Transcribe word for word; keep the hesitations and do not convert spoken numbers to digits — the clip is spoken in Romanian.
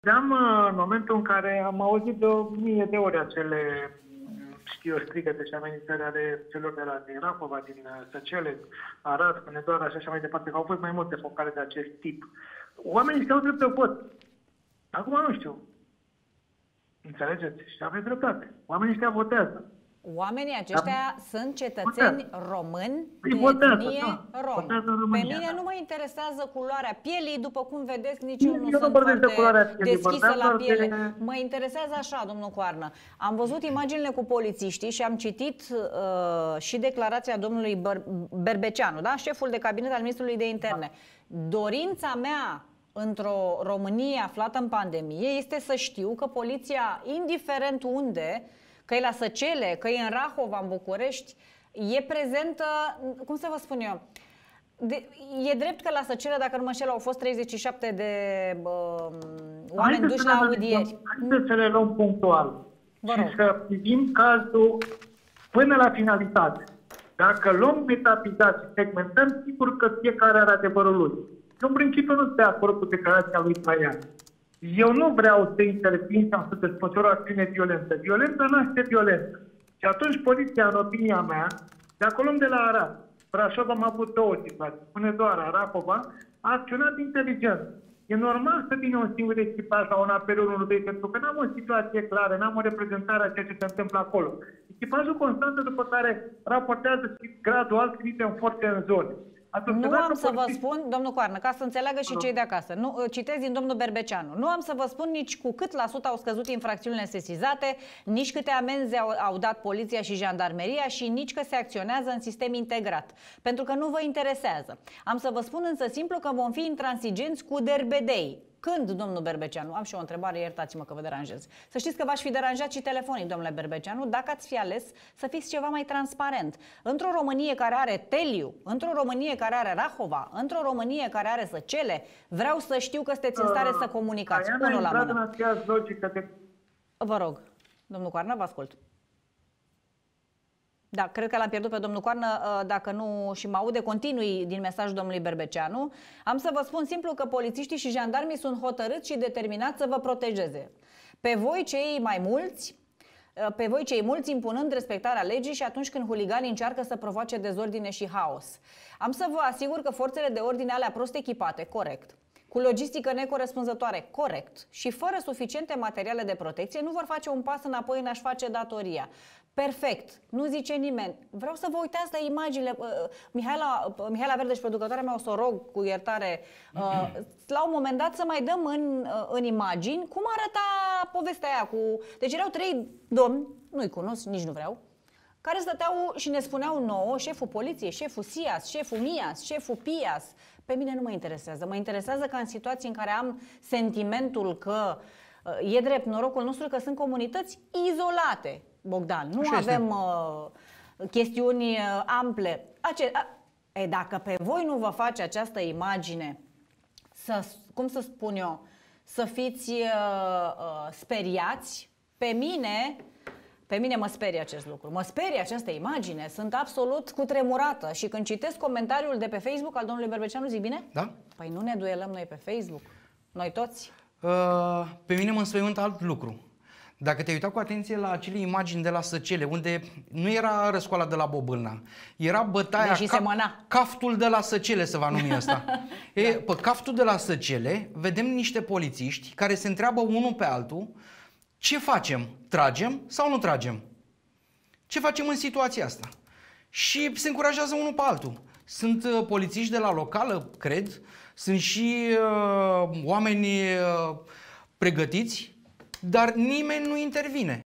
Am în momentul în care am auzit de o mie de ori acele, știu, strigăte și amenințări ale celor de la din Rahova, din Săcele, Arad, Hunedoara și așa mai departe, că au fost mai multe focare de acest tip. Oamenii ăștia au drept de vot. Acum nu știu. Înțelegeți? Și aveți dreptate. Oamenii ăștia votează. Oamenii aceștia da. sunt cetățeni votează. români de votează, etnie da. rom. Pe mine nu mă interesează culoarea pielii, după cum vedeți, nici eu nu eu sunt nu foarte de deschisă la piele. De... Mă interesează așa, domnul Coarnă. Am văzut imaginile cu polițiștii și am citit uh, și declarația domnului Berbeceanu, da? Șeful de cabinet al ministrului de interne. Da. Dorința mea într-o Românie aflată în pandemie este să știu că poliția, indiferent unde, că e la Săcele, că e în Rahova, în București, e prezentă, cum să vă spun eu, de, e drept că la Săcele, dacă nu mă înșel, au fost treizeci și șapte de uh, oameni duși la audieri. Haideți să le luăm punctual Vă rog. și să privim cazul până la finalitate. Dacă luăm metapizat și segmentăm, sigur că fiecare are adevărul lui. Eu, în principiu, nu sunt de acord cu declarația lui Traian. Eu nu vreau să intervin sau să desfășor o acțiune violentă. Violentă naște violentă. Și atunci poliția, în opinia mea, de acolo de la Arad, Brașov am avut două situații, Hunedoara, Rahova, a acționat inteligent. E normal să vină un singur echipaj la un apelul unui, pentru că n-am o situație clară, n-am o reprezentare a ceea ce se întâmplă acolo. Echipajul constant, după care raportează și gradual trimitem forțe în zone. Atunci, nu am să vă spun, domnul Coarnă, ca să înțeleagă și cei de acasă, nu, citez din domnul Berbeceanu, nu am să vă spun nici cu cât la sută au scăzut infracțiunile sesizate, nici câte amenzi au, au dat poliția și jandarmeria și nici că se acționează în sistem integrat, pentru că nu vă interesează. Am să vă spun însă simplu că vom fi intransigenți cu derbedei. Când, domnul Berbeceanu? Am și o întrebare, iertați-mă că vă deranjez. Să știți că v-aș fi deranjat și telefonic, domnule Berbeceanu, dacă ați fi ales să fiți ceva mai transparent. Într-o Românie care are Teliu, într-o Românie care are Rahova, într-o Românie care are Săcele, vreau să știu că sunteți în stare să comunicați. Unul la mână. Vă rog, domnul Coarnă, vă ascult. Da, cred că l-am pierdut pe domnul Coarnă, dacă nu și mă aude, continui din mesajul domnului Berbeceanu. Am să vă spun simplu că polițiștii și jandarmii sunt hotărâți și determinați să vă protejeze. Pe voi cei mai mulți, pe voi cei mulți impunând respectarea legii și atunci când huliganii încearcă să provoace dezordine și haos. Am să vă asigur că forțele de ordine alea prost echipate, corect, cu logistică necorespunzătoare, corect, și fără suficiente materiale de protecție, nu vor face un pas înapoi în a-și face datoria. Perfect, nu zice nimeni. Vreau să vă uitați la imaginile. Uh, Mihaela, uh, Mihaela Verdeș, producătoarea mea, o să o rog cu iertare, uh, la un moment dat să mai dăm în, uh, în imagini cum arăta povestea aia cu... Deci erau trei domni, nu-i cunosc, nici nu vreau, care stăteau și ne spuneau nouă, șeful poliției, șeful S I A S, șeful M I A S, șeful P I A S. Pe mine nu mă interesează. Mă interesează că în situații în care am sentimentul că uh, e drept norocul nostru că sunt comunități izolate, Bogdan. Nu Așa avem uh, chestiuni uh, ample. Ace a e, dacă pe voi nu vă face această imagine, să, cum să spun eu, să fiți uh, uh, speriați, pe mine... Pe mine mă sperie acest lucru, mă sperie această imagine, sunt absolut cutremurată și când citesc comentariul de pe Facebook al domnului Berbeceanu, zic bine? Da. Păi nu ne duelăm noi pe Facebook, noi toți? Uh, pe mine mă înspăimântă alt lucru. Dacă te-ai uitat cu atenție la acele imagini de la Săcele, unde nu era răscoala de la Bobâlna, era bătaia, ca caftul de la Săcele, să va numi ăsta. Da. E, pe caftul de la Săcele vedem niște polițiști care se întreabă unul pe altul: ce facem? Tragem sau nu tragem? Ce facem în situația asta? Și se încurajează unul pe altul. Sunt uh, polițiști de la locală, cred, sunt și uh, oameni uh, pregătiți, dar nimeni nu intervine.